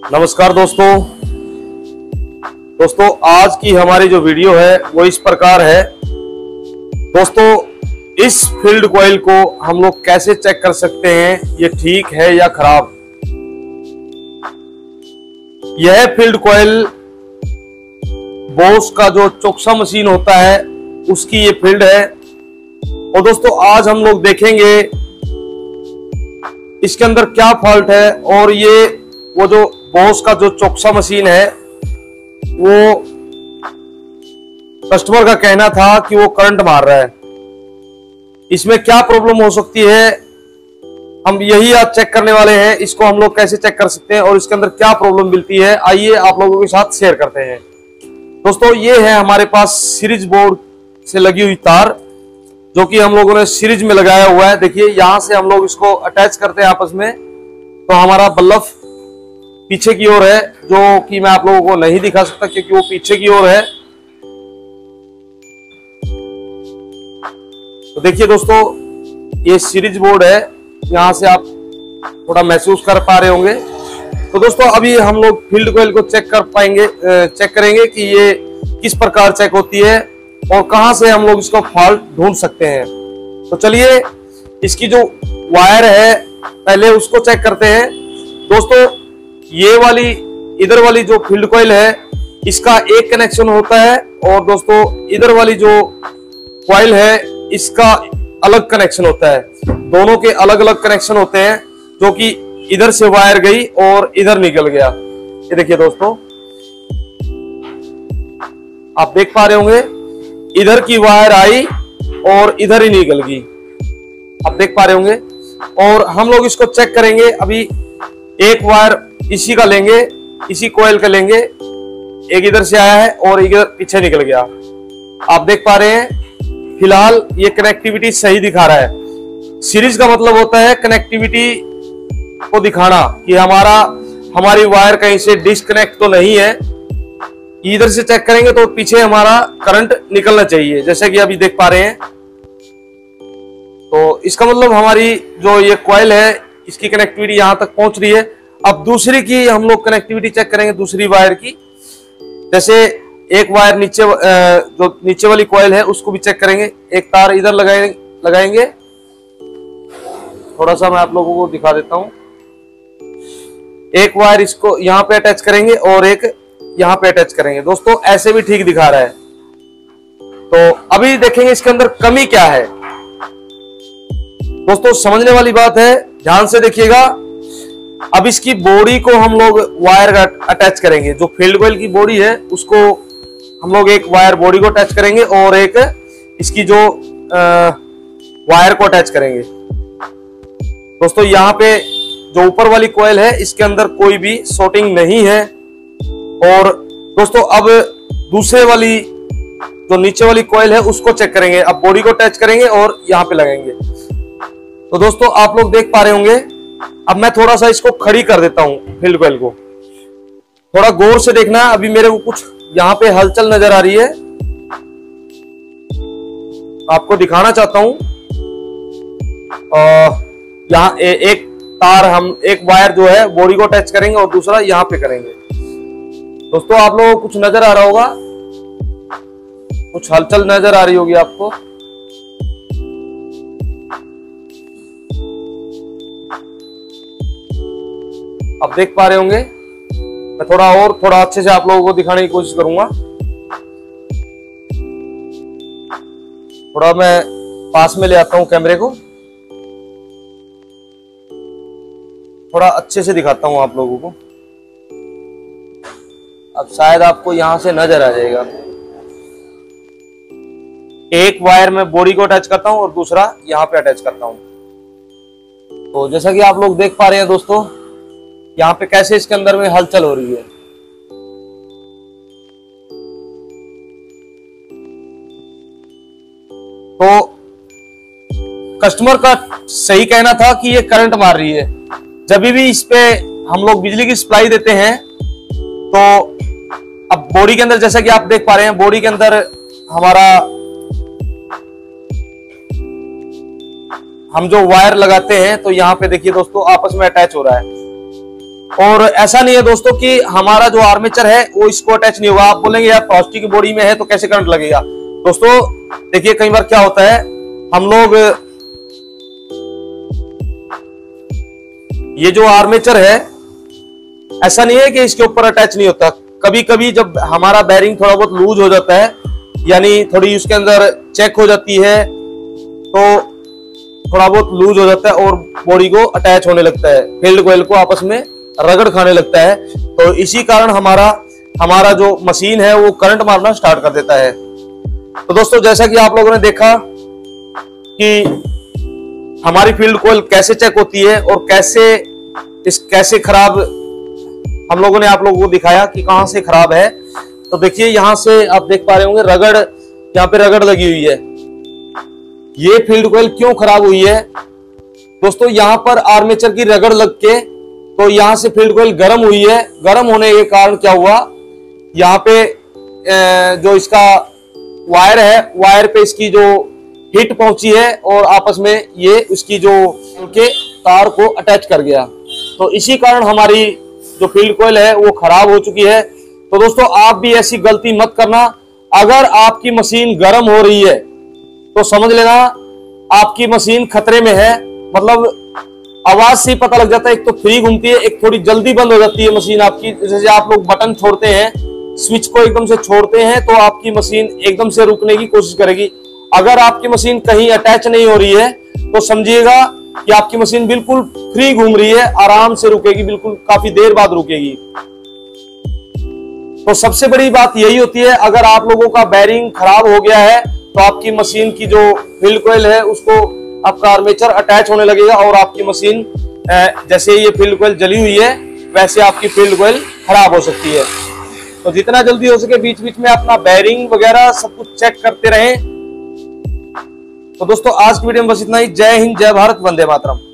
नमस्कार दोस्तों आज की हमारी जो वीडियो है वो इस प्रकार है। दोस्तों, इस फील्ड कॉइल को हम लोग कैसे चेक कर सकते हैं ये ठीक है या खराब। यह फील्ड कॉइल बोस का जो चोक्सा मशीन होता है उसकी ये फील्ड है। और दोस्तों आज हम लोग देखेंगे इसके अंदर क्या फॉल्ट है। और ये वो जो बोस का जो चोक्सा मशीन है वो कस्टमर का कहना था कि वो करंट मार रहा है। इसमें क्या प्रॉब्लम हो सकती है हम यही आज चेक करने वाले हैं। इसको हम लोग कैसे चेक कर सकते हैं और इसके अंदर क्या प्रॉब्लम मिलती है, आइए आप लोगों के साथ शेयर करते हैं। दोस्तों ये है हमारे पास सीरीज बोर्ड से लगी हुई तार जो कि हम लोगों ने सीरीज में लगाया हुआ है। देखिए यहां से हम लोग इसको अटैच करते हैं आपस में, तो हमारा बल्ब पीछे की ओर है, जो कि मैं आप लोगों को नहीं दिखा सकता क्योंकि वो पीछे की ओर है। तो देखिए दोस्तों ये सीरीज बोर्ड है, यहां से आप थोड़ा महसूस कर पा रहे होंगे। तो दोस्तों अभी हम लोग फील्ड कॉइल को चेक करेंगे कि ये किस प्रकार चेक होती है और कहां से हम लोग इसको फॉल्ट ढूंढ सकते हैं। तो चलिए इसकी जो वायर है पहले उसको चेक करते हैं। दोस्तों ये वाली इधर वाली जो फील्ड कॉइल है इसका एक कनेक्शन होता है और दोस्तों इधर वाली जो कॉइल है इसका अलग कनेक्शन होता है। दोनों के अलग अलग कनेक्शन होते हैं, जो कि इधर से वायर गई और इधर निकल गया। ये देखिए दोस्तों आप देख पा रहे होंगे, इधर की वायर आई और इधर ही निकल गई, आप देख पा रहे होंगे। और हम लोग इसको चेक करेंगे। अभी एक वायर इसी का लेंगे, इसी कॉइल का लेंगे, एक इधर से आया है और इधर पीछे निकल गया, आप देख पा रहे हैं। फिलहाल ये कनेक्टिविटी सही दिखा रहा है। सीरीज का मतलब होता है कनेक्टिविटी को दिखाना कि हमारी वायर कहीं से डिस्कनेक्ट तो नहीं है। इधर से चेक करेंगे तो पीछे हमारा करंट निकलना चाहिए, जैसे कि अभी देख पा रहे हैं। तो इसका मतलब हमारी जो ये कॉइल है इसकी कनेक्टिविटी यहां तक पहुंच रही है। अब दूसरी की हम लोग कनेक्टिविटी चेक करेंगे, दूसरी वायर की। जैसे एक वायर जो नीचे वाली कॉइल है उसको भी चेक करेंगे। एक तार इधर लगाएंगे, थोड़ा सा मैं आप लोगों को दिखा देता हूं। एक वायर इसको यहां पे अटैच करेंगे और एक यहां पे अटैच करेंगे। दोस्तों ऐसे भी ठीक दिखा रहा है। तो अभी देखेंगे इसके अंदर कमी क्या है। दोस्तों समझने वाली बात है, ध्यान से देखिएगा। अब इसकी बॉडी को हम लोग वायर अटैच करेंगे। जो फील्ड कॉइल की बॉडी है उसको हम लोग एक वायर बॉडी को अटैच करेंगे और एक इसकी जो वायर को अटैच करेंगे। दोस्तों यहाँ पे जो ऊपर वाली कॉइल है इसके अंदर कोई भी शॉर्टिंग नहीं है। और दोस्तों अब दूसरे वाली जो नीचे वाली कॉइल है उसको चेक करेंगे। अब बॉडी को अटैच करेंगे और यहाँ पे लगाएंगे। तो दोस्तों आप लोग देख पा रहे होंगे। अब मैं थोड़ा सा इसको खड़ी कर देता हूं फील्ड कॉइल को, थोड़ा गौर से देखना। अभी मेरे को कुछ यहाँ पे हलचल नजर आ रही है, आपको दिखाना चाहता हूं। यहाँ एक तार एक वायर जो है बॉडी को अटैच करेंगे और दूसरा यहाँ पे करेंगे। दोस्तों आप लोगों को कुछ नजर आ रहा होगा, कुछ हलचल नजर आ रही होगी आपको। आप देख पा रहे होंगे। मैं थोड़ा अच्छे से आप लोगों को दिखाने की कोशिश करूंगा। थोड़ा मैं पास में ले आता हूं कैमरे को, थोड़ा अच्छे से दिखाता हूं आप लोगों को। अब शायद आपको यहां से नजर आ जाएगा। एक वायर में बॉडी को अटैच करता हूं और दूसरा यहां पे अटैच करता हूं। तो जैसा कि आप लोग देख पा रहे हैं दोस्तों, यहाँ पे कैसे इसके अंदर में हलचल हो रही है। तो कस्टमर का सही कहना था कि ये करंट मार रही है। जब भी इस पे हम लोग बिजली की सप्लाई देते हैं तो अब बॉडी के अंदर जैसा कि आप देख पा रहे हैं, बॉडी के अंदर हम जो वायर लगाते हैं तो यहाँ पे देखिए दोस्तों आपस में अटैच हो रहा है। और ऐसा नहीं है दोस्तों कि हमारा जो आर्मेचर है वो इसको अटैच नहीं होगा। आप बोलेंगे यार प्लास्टिक की बॉडी में है तो कैसे करंट लगेगा। दोस्तों देखिए कई बार क्या होता है, हम लोग ये जो आर्मेचर है ऐसा नहीं है कि इसके ऊपर अटैच नहीं होता। कभी कभी जब हमारा बेरिंग थोड़ा बहुत लूज हो जाता है, यानी थोड़ी उसके अंदर चेक हो जाती है, तो थोड़ा बहुत लूज हो जाता है और बॉडी को अटैच होने लगता है, फील्ड कॉइल को आपस में रगड़ खाने लगता है। तो इसी कारण हमारा जो मशीन है वो करंट मारना स्टार्ट कर देता है। तो दोस्तों जैसा कि आप लोगों ने देखा कि हमारी फील्ड कॉइल कैसे चेक होती है और कैसे खराब हम लोगों ने आप लोगों को दिखाया कि कहां से खराब है। तो देखिए यहां से आप देख पा रहे होंगे रगड़, यहाँ पे रगड़ लगी हुई है। ये फील्ड कॉइल क्यों खराब हुई है दोस्तों, यहाँ पर आर्मेचर की रगड़ लग के तो यहाँ से फील्ड कॉइल गर्म हुई है। गर्म होने के कारण क्या हुआ, यहाँ पे जो इसका वायर है, वायर पे इसकी जो हिट पहुंची है और आपस में ये उसकी जो के तार को अटैच कर गया। तो इसी कारण हमारी जो फील्ड कॉइल है वो खराब हो चुकी है। तो दोस्तों आप भी ऐसी गलती मत करना। अगर आपकी मशीन गर्म हो रही है तो समझ लेना आपकी मशीन खतरे में है। मतलब आवाज से ही पता लग जाता है, एक तो फ्री घूमती है, एक थोड़ी जल्दी बंद हो जाती है मशीन आपकी। जैसे आप लोग बटन छोड़ते हैं, स्विच को एकदम से छोड़ते हैं तो आपकी मशीन एकदम से रुकने की कोशिश करेगी। अगर आपकी मशीन कहीं अटैच नहीं हो रही है तो समझिएगा कि आपकी मशीन बिल्कुल फ्री घूम रही है, आराम से रुकेगी, बिल्कुल काफी देर बाद रुकेगी। तो सबसे बड़ी बात यही होती है, अगर आप लोगों का बेरिंग खराब हो गया है तो आपकी मशीन की जो फील्ड कॉइल है उसको आपका आर्मेचर अटैच होने लगेगा और आपकी मशीन जैसे ये फील्ड कॉइल जली हुई है वैसे आपकी फील्ड कॉइल खराब हो सकती है। तो जितना जल्दी हो सके बीच बीच में अपना बेरिंग वगैरह सब कुछ चेक करते रहें। तो दोस्तों आज की वीडियो में बस इतना ही। जय हिंद, जय भारत, वंदे मातरम।